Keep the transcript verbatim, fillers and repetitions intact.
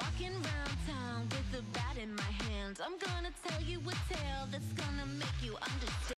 walking round town with a bat in my hand. I'm gonna tell you a tale that's gonna make you understand.